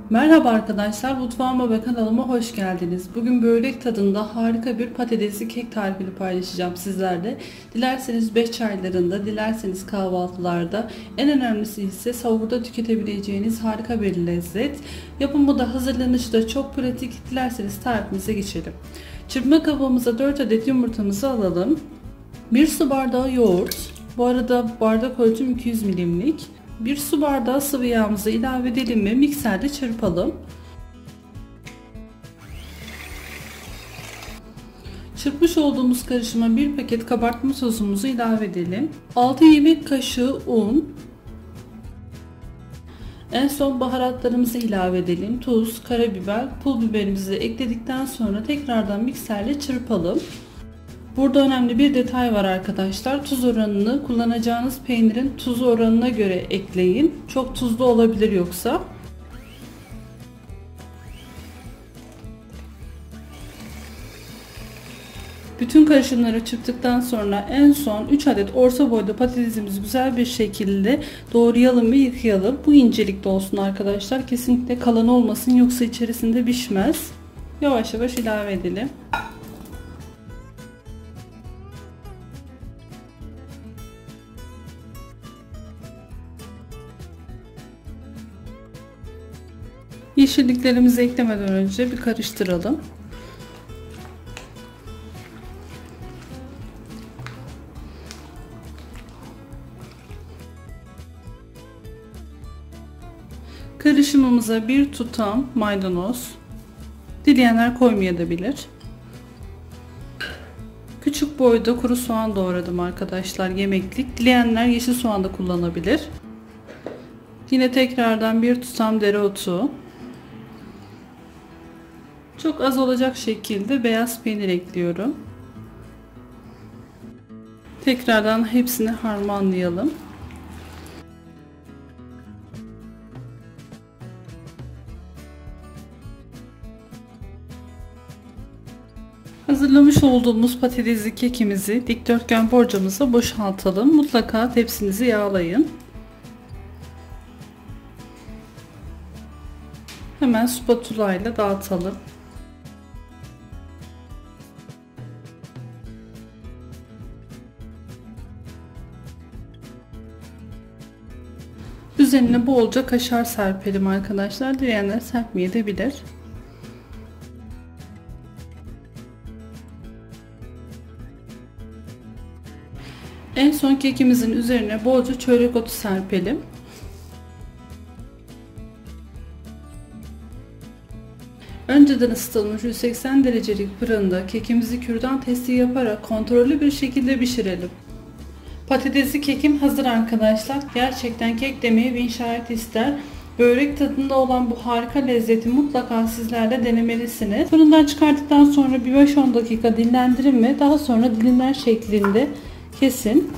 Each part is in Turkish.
Merhaba arkadaşlar, mutfağıma ve kanalıma hoş geldiniz. Bugün börek tadında harika bir patatesli kek tarifini paylaşacağım sizlerle. Dilerseniz 5 çaylarında, dilerseniz kahvaltılarda, en önemlisi ise sahurda tüketebileceğiniz harika bir lezzet. Yapımı da hazırlanışı da çok pratik. Dilerseniz tarifimize geçelim. Çırpma kabımıza 4 adet yumurtamızı alalım. 1 su bardağı yoğurt. Bu arada bardak ölçüm 200 milimlik. 1 su bardağı sıvı yağımızı ilave edelim ve mikserde çırpalım. Çırpmış olduğumuz karışıma 1 paket kabartma tozumuzu ilave edelim. 6 yemek kaşığı un. En son baharatlarımızı ilave edelim. Tuz, karabiber, pul biberimizi ekledikten sonra tekrardan mikserle çırpalım. Burada önemli bir detay var arkadaşlar. Tuz oranını kullanacağınız peynirin tuz oranına göre ekleyin. Çok tuzlu olabilir yoksa. Bütün karışımları çırptıktan sonra en son 3 adet orta boyda patatesimizi güzel bir şekilde doğrayalım ve yıkayalım. Bu incelikte olsun arkadaşlar. Kesinlikle kalan olmasın, yoksa içerisinde pişmez. Yavaş yavaş ilave edelim. Yeşilliklerimizi eklemeden önce bir karıştıralım. Karışımımıza bir tutam maydanoz, dileyenler koymayabilir. Küçük boyda kuru soğan doğradım arkadaşlar, yemeklik. Dileyenler yeşil soğan da kullanabilir. Yine tekrardan bir tutam dereotu. Çok az olacak şekilde beyaz peynir ekliyorum. Tekrardan hepsini harmanlayalım. Hazırlamış olduğumuz patatesli kekimizi dikdörtgen borcamıza boşaltalım. Mutlaka tepsinizi yağlayın. Hemen spatula ile dağıtalım. Üzerine bolca kaşar serpelim arkadaşlar. Dileyenler serpmeyebilir. En son kekimizin üzerine bolca çörek otu serpelim. Önceden ısıtılmış 180 derecelik fırında kekimizi kürdan testi yaparak kontrollü bir şekilde pişirelim. Patatesli kekim hazır arkadaşlar. Gerçekten kek demeye bin şahit ister. Börek tadında olan bu harika lezzeti mutlaka sizler de denemelisiniz. Fırından çıkarttıktan sonra bir 5-10 dakika dinlendirin ve daha sonra dilimler şeklinde kesin.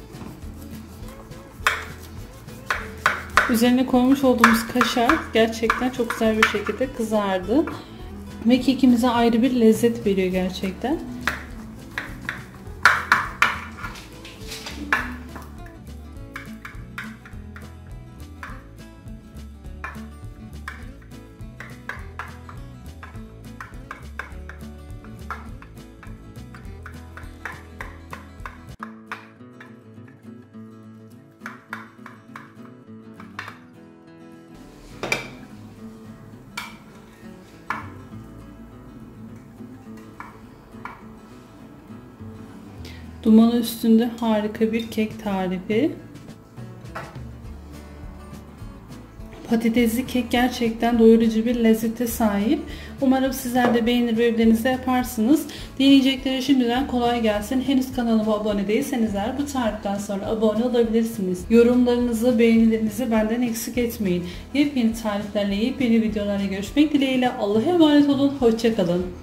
Üzerine koymuş olduğumuz kaşar gerçekten çok güzel bir şekilde kızardı. Ve kekimize ayrı bir lezzet veriyor gerçekten. Dumanı üstünde harika bir kek tarifi. Patatesli kek gerçekten doyurucu bir lezzete sahip. Umarım sizler de beğenir ve evlerinizde yaparsınız. Deneyeceklere şimdiden kolay gelsin. Henüz kanalıma abone değilseniz eğer bu tariften sonra abone olabilirsiniz. Yorumlarınızı, beğenilerinizi benden eksik etmeyin. Yepyeni tariflerle, yepyeni videolarla görüşmek dileğiyle. Allah'a emanet olun. Hoşça kalın.